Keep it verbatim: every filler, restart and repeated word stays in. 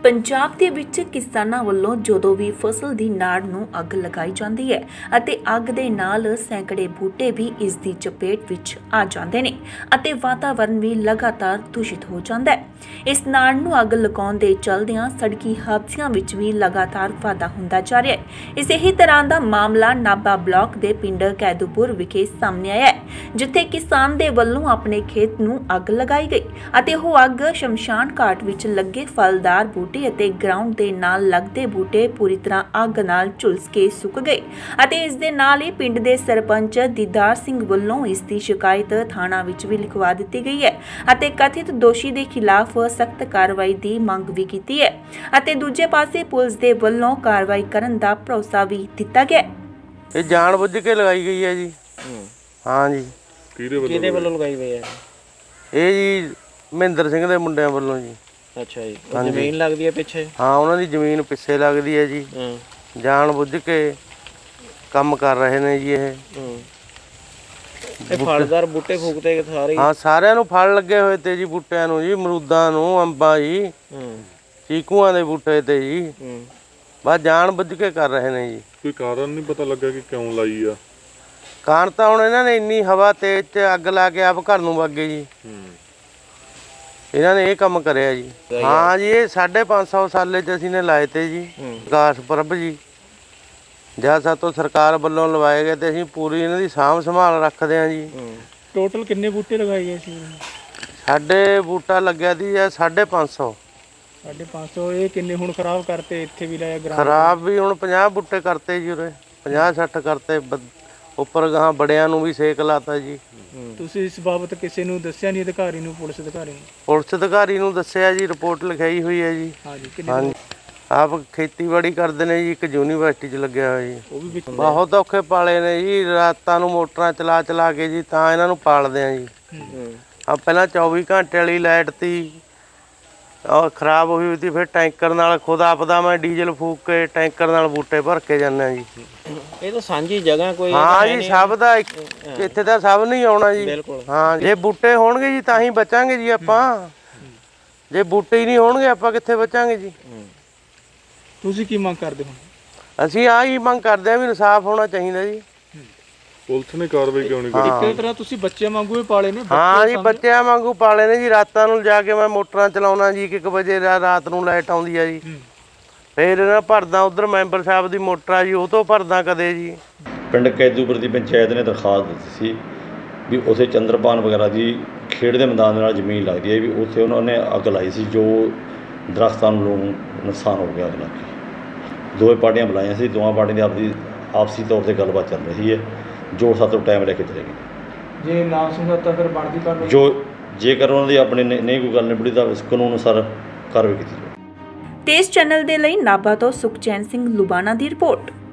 ਪੰਜਾਬ ਦੇ ਵਿੱਚ ਕਿਸਾਨਾਂ ਵੱਲੋਂ ਜਦੋਂ ਵੀ ਫਸਲ ਦੀ ਨਾੜ ਨੂੰ ਅੱਗ ਲਗਾਈ ਜਾਂਦੀ ਹੈ ਅਤੇ ਅੱਗ ਦੇ ਨਾਲ ਸੈਂਕੜੇ ਬੂਟੇ ਵੀ ਇਸ ਦੀ ਚਪੇਟ ਵਿੱਚ ਆ ਜਾਂਦੇ ਨੇ ਅਤੇ ਵਾਤਾਵਰਣ ਵੀ ਲਗਾਤਾਰ ਦੂਸ਼ਿਤ ਹੋ ਜਾਂਦਾ ਹੈ। ਇਸ ਨਾੜ ਨੂੰ ਅੱਗ ਲਗਾਉਣ ਦੇ ਚਲਦਿਆਂ ਸੜਕੀ ਹਾਦਸਿਆਂ ਵਿੱਚ ਵੀ ਲਗਾਤਾਰ ਵਾਧਾ ਹੁੰਦਾ ਜਾ ਰਿਹਾ ਹੈ। ਇਸੇ ਹੀ ਤਰ੍ਹਾਂ ਦਾ ਮਾਮਲਾ ਨਾਭਾ ਬਲਾਕ ਦੇ ਪਿੰਡ ਕੈਦੂਪੁਰ ਵਿਖੇ ਸਾਹਮਣੇ ਆਇਆ ਹੈ, ਜਿੱਥੇ ਕਿਸਾਨ ਦੇ ਵੱਲੋਂ ਆਪਣੇ ਖੇਤ ਨੂੰ ਅੱਗ ਲਗਾਈ ਗਈ ਅਤੇ ਉਹ ਅੱਗ ਸ਼ਮਸ਼ਾਨ ਘਾਟ ਵਿੱਚ ਲੱਗੇ ਫਲਦਾਰ ਬੂਟੇ ਅਤੇ ਗਰਾਊਂਡ ਦੇ ਨਾਲ ਲੱਗਦੇ ਬੂਟੇ ਪੂਰੀ ਤਰ੍ਹਾਂ ਅੱਗ ਨਾਲ ਝੁਲਸ ਕੇ ਸੁੱਕ ਗਏ ਅਤੇ ਇਸ ਦੇ ਨਾਲ ਹੀ ਪਿੰਡ ਦੇ ਸਰਪੰਚ ਦੀਦਾਰ ਸਿੰਘ ਵੱਲੋਂ ਇਸ ਦੀ ਸ਼ਿਕਾਇਤ ਥਾਣਾ ਵਿੱਚ ਵੀ ਲਿਖਵਾ ਦਿੱਤੀ ਗਈ ਹੈ ਅਤੇ ਕਥਿਤ ਦੋਸ਼ੀ ਦੇ ਖਿਲਾਫ ਸਖਤ ਕਾਰਵਾਈ ਦੀ ਮੰਗ ਵੀ ਕੀਤੀ ਹੈ ਅਤੇ ਦੂਜੇ ਪਾਸੇ ਪੁਲਿਸ ਦੇ ਵੱਲੋਂ ਕਾਰਵਾਈ ਕਰਨ ਦਾ ਭਰੋਸਾ ਵੀ ਦਿੱਤਾ ਗਿਆ। ਇਹ ਜਾਣਬੁੱਝ ਕੇ ਲਗਾਈ ਗਈ ਹੈ ਜੀ। ਹਾਂ ਜੀ। ਕਿਹਦੇ ਵੱਲੋਂ ਲਗਾਈ ਗਈ ਹੈ? ਇਹ ਜੀ ਮਹਿੰਦਰ ਸਿੰਘ ਦੇ ਮੁੰਡਿਆਂ ਵੱਲੋਂ ਜੀ। ਅੱਛਾ ਜੀ। ਜ਼ਮੀਨ ਲੱਗਦੀ ਹੈ ਪਿੱਛੇ? ਹਾਂ, ਉਹਨਾਂ ਦੀ ਜ਼ਮੀਨ ਪਿੱਛੇ ਲੱਗਦੀ ਹੈ ਜੀ। ਜਾਣਬੁੱਝ ਕੇ ਕੰਮ ਕਰ ਰਹੇ ਨੇ ਜੀ ਇਹ। ਇਹ ਫਲਦਾਰ ਬੂਟੇ ਫੂਕਦੇ ਸਾਰੇ? ਹਾਂ, ਸਾਰਿਆਂ ਨੂੰ ਫਲ ਲੱਗੇ ਹੋਏ ਤੇ ਜੀ, ਬੂਟਿਆਂ ਨੂੰ ਜੀ, ਅਮਰੂਦਾਂ ਨੂੰ, ਅੰਬਾਂ ਜੀ, ਚੀਕੂਆਂ ਦੇ ਬੂਟੇ ਤੇ ਜੀ। ਬਸ ਜਾਣਬੁੱਝ ਕੇ ਕਰ ਰਹੇ ਨੇ ਜੀ। ਕੋਈ ਕਾਰਨ ਨਹੀਂ ਪਤਾ ਲੱਗਾ ਕਿ ਕਿਉਂ ਲਾਈ ਆ? ਕਾਰਨ ਤਾਂ ਹੁਣ ਇਹਨਾਂ ਨੇ ਇੰਨੀ ਹਵਾ ਤੇਜ਼ ਚ ਅੱਗ ਲਾ ਕੇ ਆਪ ਘਰ ਨੂੰ ਵਗ ਗਏ ਜੀ। ਇਹਨਾਂ ਨੇ ਇਹ ਕੰਮ ਕਰਿਆ ਜੀ। ਹਾਂ ਜੀ, ਇਹ ਸਾਢੇ ਪੰਜ ਸੌ ਸਾਲੇ ਚ ਅਸੀਂ ਨੇ ਲਾਏ ਤੇ ਜੀ। ਵਿਕਾਸ ਪੁਰਬ ਜੀ ਜਦ ਸਾਤੋਂ ਸਰਕਾਰ ਵੱਲੋਂ ਲਵਾਏ ਗਏ ਤੇ ਅਸੀਂ ਪੂਰੀ ਇਹਨਾਂ ਦੀ ਸਾਂਭ ਸੰਭਾਲ ਰੱਖਦੇ ਹਾਂ ਜੀ। ਟੋਟਲ ਕਿੰਨੇ ਬੂਟੇ ਲਗਾਏ ਗਏ ਸੀ? ਸਾਡੇ ਬੂਟਾ ਲੱਗਿਆ ਸੀ ਸਾਢੇ ਪੰਜ ਸੌ। ਸਾਢੇ ਪੰਜ ਸੌ। ਇਹ ਕਿੰਨੇ ਹੁਣ ਖਰਾਬ ਕਰਤੇ? ਇੱਥੇ ਵੀ ਲਾਇਆ ਖਰਾਬ ਵੀ ਹੁਣ ਪੰਜਾਹ ਬੂਟੇ ਕਰਤੇ ਜੀ। ਉਰੇ ਪੰਜਾਹ ਸੱਠ ਕਰਤੇ। ਉੱਪਰ ਗਾਹਾਂ ਬੜਿਆਂ ਨੂੰ ਵੀ ਸੇਕ ਲਾਤਾ ਜੀ। ਤੁਸੀਂ ਇਸ ਬਾਬਤ ਕਿਸੇ ਨੂੰ ਦੱਸਿਆ ਨਹੀਂ? ਅਧਿਕਾਰੀ ਨੂੰ, ਪੁਲਿਸ ਅਧਿਕਾਰੀ ਨੂੰ? ਪੁਲਿਸ ਅਧਿਕਾਰੀ ਨੂੰ ਦੱਸਿਆ ਜੀ, ਰਿਪੋਰਟ ਲਿਖਾਈ ਹੋਈ ਹੈ ਜੀ। ਹਾਂਜੀ। ਆਪ ਖੇਤੀਬਾੜੀ ਕਰਦੇ ਨੇ ਜੀ, ਇੱਕ ਯੂਨੀਵਰਸਿਟੀ 'ਚ ਲੱਗਿਆ ਹੋਇਆ ਜੀ। ਉਹ ਵੀ ਬਹੁਤ ਔਖੇ ਪਾਲੇ ਨੇ ਜੀ। ਰਾਤਾਂ ਨੂੰ ਮੋਟਰਾਂ ਚਲਾ ਚਲਾ ਕੇ ਜੀ ਤਾਂ ਇਹਨਾਂ ਨੂੰ ਪਾਲਦੇ ਆ ਜੀ। ਆ ਪਹਿਲਾਂ ਚੌਵੀ ਘੰਟੇ ਵਾਲੀ ਲਾਈਟ ਤੀ ਉਹ ਖਰਾਬ ਹੋਈ ਹੋਈ ਸੀ, ਫਿਰ ਟੈਂਕਰ ਨਾਲ ਖੁਦ ਆਪਦਾ ਮੈਂ ਡੀਜ਼ਲ ਫੂਕ ਕੇ ਟੈਂਕਰ ਨਾਲ ਬੂਟੇ ਭਰ ਕੇ ਜਾਂਦੇ ਜੀ। ਇਹ ਤਾਂ ਸਾਂਝੀ ਜਗ੍ਹਾ ਕੋਈ? ਹਾਂ ਜੀ, ਸਭ ਦਾ ਇੱਥੇ ਤਾਂ ਸਭ ਨਹੀਂ ਆਉਣਾ ਜੀ। ਹਾਂ, ਜੇ ਬੂਟੇ ਹੋਣਗੇ ਜੀ ਤਾਂ ਹੀ ਬਚਾਂਗੇ ਜੀ ਆਪਾਂ। ਜੇ ਬੂਟੇ ਹੀ ਨਹੀਂ ਹੋਣਗੇ ਆਪਾਂ ਕਿੱਥੇ ਬਚਾਂਗੇ ਜੀ। ਤੁਸੀਂ ਕੀ ਮੰਗ ਕਰਦੇ ਹੋ? ਅਸੀਂ ਆਹ ਹੀ ਮੰਗ ਕਰਦੇ ਹਾਂ ਵੀ ਇਨਸਾਫ ਹੋਣਾ ਚਾਹੀਦਾ ਜੀ। ਪੁਲਿਸ ਨੇ ਕਾਰਵਾਈ ਕਿਉਂ ਨਹੀਂ ਕੀਤੀ? ਇੱਕ ਤਰ੍ਹਾਂ ਤੁਸੀਂ ਬੱਚਿਆਂ ਵਾਂਗੂ ਹੀ ਪਾਲੇ ਨੇ? ਹਾਂ ਜੀ, ਬੱਚਿਆਂ ਵਾਂਗੂ ਪਾਲੇ ਨੇ ਜੀ। ਰਾਤਾਂ ਨੂੰ ਜਾ ਕੇ ਮੈਂ ਮੋਟਰਾਂ ਚਲਾਉਣਾ ਜੀ। ਇੱਕ ਇੱਕ ਵਜੇ ਰਾਤ ਨੂੰ ਲਾਈਟ ਆਉਂਦੀ ਆ ਜੀ। ਫਿਰ ਇਹਨਾਂ ਭਰਦਾ ਉਧਰ ਮੈਂਬਰ ਸਾਹਿਬ ਦੀ ਮੋਟਰ ਆ ਜੀ, ਉਹ ਤੋਂ ਭਰਦਾ ਕਦੇ ਜੀ। ਪਿੰਡ ਕੈਦੂਪੁਰ ਦੀ ਪੰਚਾਇਤ ਨੇ ਦਰਖਾਸਤ ਦਿੱਤੀ ਸੀ ਵੀ ਉੱਥੇ ਚੰਦਰਪਾਨ ਵਗੈਰਾ ਦੀ ਖੇਡ ਦੇ ਮੈਦਾਨ ਦੇ ਨਾਲ ਜ਼ਮੀਨ ਲੱਗਦੀ ਹੈ, ਵੀ ਉੱਥੇ ਉਹਨਾਂ ਨੇ ਅੱਗ ਲਾਈ ਸੀ, ਜੋ ਦਰਖਤਾਂ ਨੂੰ ਨੁਕਸਾਨ ਹੋ ਗਿਆ ਅੱਗ ਲੱਗ ਕੇ। ਦੋਵੇਂ ਪਾਰਟੀਆਂ ਬੁਲਾਈਆਂ ਸੀ। ਦੋਵਾਂ ਪਾਰਟੀਆਂ ਦੀ ਆਪਦੀ ਆਪਸੀ ਤੌਰ 'ਤੇ ਗੱਲਬਾਤ ਚੱਲ ਰਹੀ ਹੈ, ਜੋ ਸਾਤੋਂ ਟਾਈਮ ਲੈ ਕੇ ਚਲੇਗੀ। ਜੇ ਨਾ ਸਮਝੌਤਾ ਫਿਰ ਬਣਦੀ ਕਾਰਵਾਈ? ਜੋ ਜੇਕਰ ਉਹਨਾਂ ਦੀ ਆਪਣੇ ਨਹੀਂ ਕੋਈ ਗੱਲ ਨਿਬੜੀ ਤਾਂ ਕਾਨੂੰਨ ਅਨੁਸਾਰ ਕਾਰਵਾਈ ਕੀਤੀ ਜਾਵੇ। ਤੇਜ਼ ਚੈਨਲ ਦੇ ਲਈ ਨਾਭਾ ਤੋਂ ਸੁਖਚੈਨ ਸਿੰਘ ਲੁਬਾਣਾ ਦੀ ਰਿਪੋਰਟ।